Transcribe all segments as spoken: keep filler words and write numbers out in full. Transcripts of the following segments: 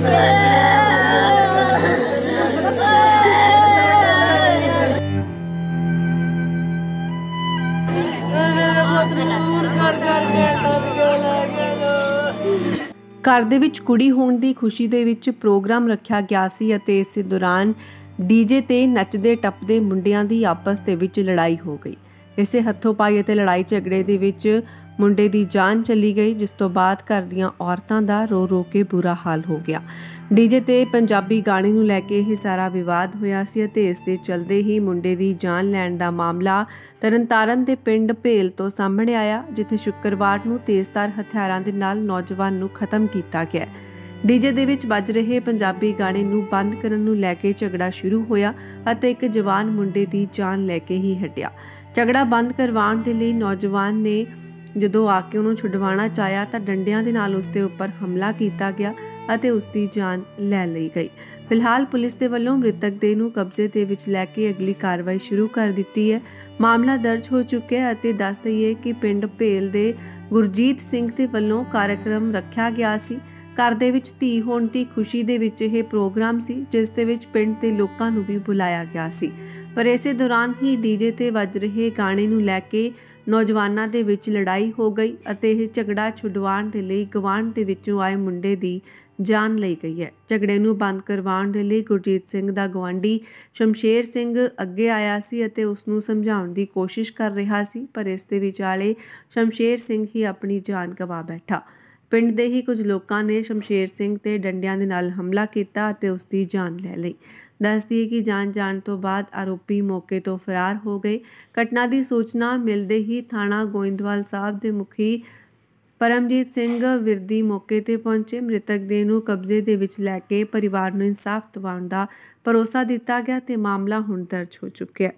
घर दे विच कुड़ी होण दी खुशी दे विच प्रोग्राम रखा गया सी अते इस दौरान डीजे ते नचदे टपदे मुंडियां दी आपस दे विच लड़ाई हो गई। इसे हत्थों पाई अते लड़ाई झगड़े दे विच मुंडे दी जान चली गई, जिस तो बाद घर दीआं औरतां दा रो रो के बुरा हाल हो गया। डीजे ते पंजाबी गाने नूं लैके ही सारा विवाद होया सी अते इस दे चलदे ही मुंडे दी जान लैण दा मामला तरनतारन दे पिंड भेल तो सामने आया, जिथे शुक्रवार नूं तेज़धार हथियारां दे नाल नौजवान नूं खत्म कीता गया। डीजे दे विच बज रहे पंजाबी गाने नूं बंद करन नूं लैके झगड़ा शुरू होया अते एक जवान मुंडे दी जान लैके ही हटिया। झगड़ा बंद करवाउण दे लई नौजवान ने जदों आके उहनूं छुडवाना चाहया तां डंडियां दे नाल उसदे उपर हमला कीता गया ਅਤੇ ਉਸ ਦੀ ਜਾਨ ਲੈ ਲਈ ਗਈ। ਫਿਲਹਾਲ ਪੁਲਿਸ ਦੇ ਵੱਲੋਂ ਮ੍ਰਿਤਕ ਦੇਹ ਨੂੰ ਕਬਜ਼ੇ ਦੇ ਵਿੱਚ ਲੈ ਕੇ ਅਗਲੀ ਕਾਰਵਾਈ ਸ਼ੁਰੂ ਕਰ ਦਿੱਤੀ ਹੈ। ਮਾਮਲਾ ਦਰਜ ਹੋ ਚੁੱਕਿਆ ਹੈ ਅਤੇ ਦੱਸ ਦਈਏ ਕਿ ਪਿੰਡ ਭੇਲ ਦੇ ਗੁਰਜੀਤ ਸਿੰਘ ਦੇ ਵੱਲੋਂ ਕਾਰਜਕ੍ਰਮ ਰੱਖਿਆ ਗਿਆ ਸੀ। ਘਰ ਦੇ ਵਿੱਚ ਧੀ ਹੋਣ ਦੀ ਖੁਸ਼ੀ ਦੇ ਵਿੱਚ ਇਹ ਪ੍ਰੋਗਰਾਮ ਸੀ, ਜਿਸ ਦੇ ਵਿੱਚ ਪਿੰਡ ਦੇ ਲੋਕਾਂ ਨੂੰ ਵੀ ਬੁਲਾਇਆ ਗਿਆ ਸੀ। ਪਰ ਇਸੇ ਦੌਰਾਨ ਹੀ ਡੀਜੇ ਤੇ ਵੱਜ ਰਹੇ ਗਾਣੇ ਨੂੰ ਲੈ ਕੇ ਨੌਜਵਾਨਾਂ ਦੇ ਵਿੱਚ ਲੜਾਈ ਹੋ ਗਈ ਅਤੇ ਇਹ ਝਗੜਾ ਛੁਡਵਾਉਣ ਦੇ ਲਈ ਗਵਾਂਢ ਦੇ ਵਿੱਚੋਂ ਆਏ ਮੁੰਡੇ ਦੀ ਜਾਨ ਲਈ ਗਈ ਹੈ। ਝਗੜੇ ਨੂੰ ਬੰਦ ਕਰਵਾਉਣ ਦੇ ਲਈ ਗੁਰਜੀਤ ਸਿੰਘ ਦਾ ਗਵਾਂਢੀ ਸ਼ਮਸ਼ੇਰ ਸਿੰਘ ਅੱਗੇ ਆਇਆ ਸੀ ਅਤੇ ਉਸ ਨੂੰ ਸਮਝਾਉਣ ਦੀ ਕੋਸ਼ਿਸ਼ ਕਰ ਰਿਹਾ ਸੀ, ਪਰ ਇਸ ਦੇ ਵਿਚਾਲੇ ਸ਼ਮਸ਼ੇਰ ਸਿੰਘ ਹੀ ਆਪਣੀ ਜਾਨ ਗਵਾ ਬੈਠਾ। ਪਿੰਡ ਦੇ ਹੀ ਕੁਝ ਲੋਕਾਂ ਨੇ ਸ਼ਮਸ਼ੇਰ ਸਿੰਘ ਤੇ ਡੰਡਿਆਂ ਦੇ ਨਾਲ ਹਮਲਾ ਕੀਤਾ ਅਤੇ ਉਸ ਦੀ ਜਾਨ ਲੈ ਲਈ। ਦੱਸ ਦਈਏ ਕਿ ਜਾਨ ਜਾਣ ਤੋਂ ਬਾਅਦ ਆਰੋਪੀ ਮੌਕੇ ਤੋਂ ਫਰਾਰ ਹੋ ਗਏ। ਘਟਨਾ ਦੀ ਸੂਚਨਾ ਮਿਲਦੇ ਹੀ ਥਾਣਾ ਗੋਇੰਦਵਾਲ ਸਾਹਿਬ ਦੇ ਮੁਖੀ परमजीत सिंह विरदी मौके ते पहुंचे। मृतक देह नूं कब्जे दे विच लैके परिवार नूं इंसाफ दिवाउण दा भरोसा दिता गया ते मामला हुण दर्ज हो चुक्या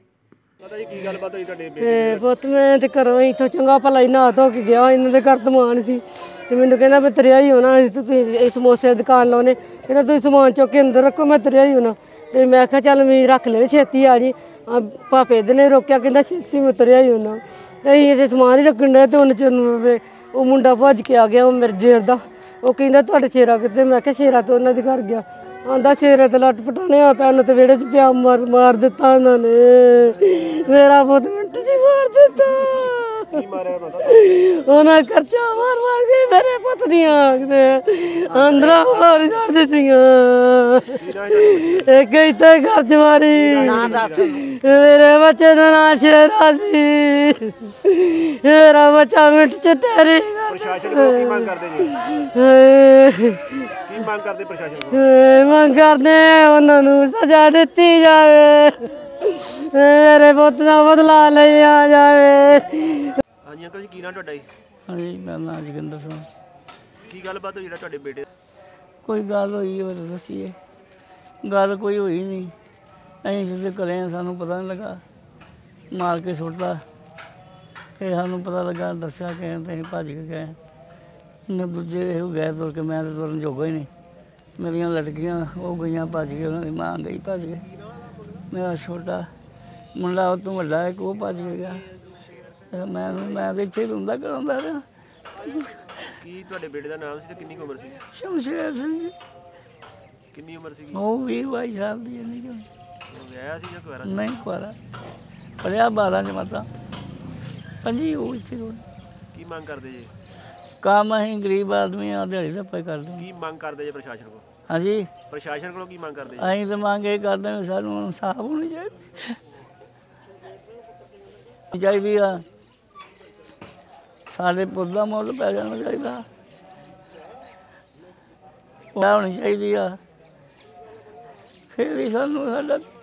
है। पुत मैं ते घरों इत्थों चंगा भला ही नहा धो के गया, इन्हां दे घर दमान सी ते मैनूं कहंदा मैं तुरिया ही होना, तुसीं समोसे दी दुकान लाउने, कहंदा तुसीं समान चुक के अंदर रखो, मैं तुरिया ही होना। ते मैं आख्या चल मैं रख ले छेती आ जी। भापे दे ने रोकिया, कहंदा छेती मैं तुरिया ही होना। ते असीं अजे समान ही रखण डे ते उन्ने चिर ਉਹ ਮੁੰਡਾ ਭੱਜ ਕੇ ਆ ਗਿਆ, ਉਹ ਮੇਰੇ ਜੇਰ ਦਾ। ਉਹ ਕਹਿੰਦਾ ਤੁਹਾਡੇ ਸ਼ੇਰਾ ਕਿੱਥੇ? ਮੈਂ ਕਿਹਾ ਸ਼ੇਰਾ ਤੇ ਉਹਨਾਂ ਦੇ ਘਰ ਗਿਆ। ਆਂਦਾ ਸ਼ੇਰੇ ਤੇ ਲੱਟ ਪਟਾਣੇ ਆ ਪਿਆ, ਉਹਨੂੰ ਤੇ ਵਿਹੜੇ 'ਚ ਪਿਆ ਮਾਰ ਮਾਰ ਦਿੱਤਾ ਉਹਨਾਂ ਨੇ। ਮੇਰਾ ਪੁੱਤ ਮਿੰਟ 'ਚ ਮਾਰ ਦਿੱਤਾ। ਉਹਨਾਂ ਖਰਚਾ ਮਾਰ ਮਾਰ ਕੇ ਮੇਰੇ ਪੁੱਤ ਦੀਆਂ ਅੰਦਰਾਂ ਮਾਰ ਕਰ ਦਿੱਤੀਆਂ। ਇੱਕ ਇੱਥੇ ਘਰ 'ਚ ਮਾਰੀ। ਮੇਰੇ ਬੱਚੇ ਦਾ ਨਾਂ ਸ਼ੇਰਾ ਸੀ। ਮੇਰਾ ਬੱਚਾ ਮਿੰਟ 'ਚ ਤੇਰੀ ਪ੍ਰਸ਼ਾਸਨ ਕੋਲ ਕੀ ਮੰਗ ਕਰਦੇ ਜੀ? ਕੀ ਮੰਗ ਕਰਦੇ ਪ੍ਰਸ਼ਾਸਨ ਕੋਲ? ਮੰਗ ਕਰਦੇ ਉਹਨਾਂ ਨੂੰ ਸਜ਼ਾ ਦਿੱਤੀ ਜਾਵੇ, ਮੇਰੇ ਪੁੱਤ ਦਾ ਬਦਲਾ ਲਿਆ ਜਾਵੇ। ਹਾਂਜੀ ਅੰਕਲ ਜੀ, ਕੀ ਨਾਂ ਤੁਹਾਡਾ ਜੀ? ਹਾਂਜੀ ਮੇਰਾ ਨਾਂ ਜੋਗਿੰਦਰ ਸਿੰਘ। ਕੀ ਗੱਲਬਾਤ ਹੋਈ ਜਿਹੜਾ ਤੁਹਾਡੇ ਬੇਟੇ? ਕੋਈ ਗੱਲ ਹੋਈ ਹੋਰ ਦੱਸੀਏ? ਗੱਲ ਕੋਈ ਹੋਈ ਨਹੀਂ, ਅਸੀਂ ਜਿੱਥੇ ਘਰੇ ਹਾਂ ਸਾਨੂੰ ਪਤਾ ਨਹੀਂ ਲੱਗਾ, ਮਾਰ ਕੇ ਸੁੱਟਦਾ। ਫਿਰ ਸਾਨੂੰ ਪਤਾ ਲੱਗਾ, ਦੱਸਿਆ ਕਿ ਅਸੀਂ ਭੱਜ ਕੇ ਗਏ। ਨਾ ਦੂਜੇ ਇਹੋ ਗਏ ਤੁਰ ਕੇ, ਮੈਂ ਤਾਂ ਤੁਰਨ ਜੋਗਾ ਹੀ ਨਹੀਂ। ਮੇਰੀਆਂ ਲੜਕੀਆਂ ਉਹ ਗਈਆਂ ਭੱਜ ਕੇ, ਉਹਨਾਂ ਦੀ ਮਾਂ ਗਈ ਭੱਜ ਕੇ। ਮੇਰਾ ਛੋਟਾ ਮੁੰਡਾ ਉਹ ਤੋਂ ਵੱਡਾ ਇੱਕ ਉਹ ਭੱਜ ਕੇ ਗਿਆ। ਮੈਂ ਮੈਂ ਤਾਂ ਇੱਥੇ ਰੋਂਦਾ ਕਰਾਉਂਦਾ ਰਿਹਾ। ਕੀ ਤੁਹਾਡੇ ਬੇਟੇ ਦਾ ਨਾਮ ਸੀ ਤੇ ਕਿੰਨੀ ਉਮਰ ਸੀ? ਸ਼ਮਸ਼ੇਰ ਸਿੰਘ। ਕਿੰਨੀ ਉਮਰ ਸੀ? ਉਹ ਵੀਹ ਬਾਈ ਸਾਲ ਦੀ ਇੰਨੀ ਕੁ। ਵਿਆਹਿਆ ਸੀ ਜਾਂ ਕੁਆਰਾ? ਨਹੀਂ ਕੁਆਰਾ, ਪੜ੍ਹਿਆ ਬਾਰਾਂ ਜਮਾਤਾਂ ਪੰਜੀ। ਉਹ ਇੱਥੇ ਕੀ ਮੰਗ ਕਰਦੇ ਜੀ? ਕੰਮ ਅਸੀਂ ਗਰੀਬ ਆਦਮੀ ਆ, ਦਿਹਾੜੀ ਧੱਪਾ ਕਰਦੇ। ਕੀ ਮੰਗ ਕਰਦੇ ਜੀ ਪ੍ਰਸ਼ਾਸਨ ਕੋਲ? ਹਾਂਜੀ ਪ੍ਰਸ਼ਾਸਨ ਕੋਲੋਂ ਕੀ ਮੰਗ ਕਰਦੇ? ਅਸੀਂ ਤਾਂ ਮੰਗ ਇਹ ਕਰਦੇ ਹਾਂ ਸਾਨੂੰ ਇਨਸਾਫ ਹੋਣੀ ਚਾਹੀਦੀ ਚਾਹੀਦੀ ਆ। ਸਾਡੇ ਪੁੱਤ ਦਾ ਮੁੱਲ ਪੈ ਜਾਣਾ ਚਾਹੀਦਾ, ਹੋਣੀ ਚਾਹੀਦੀ ਆ। ਫਿਰ ਵੀ ਸਾਨੂੰ ਸਾਡਾ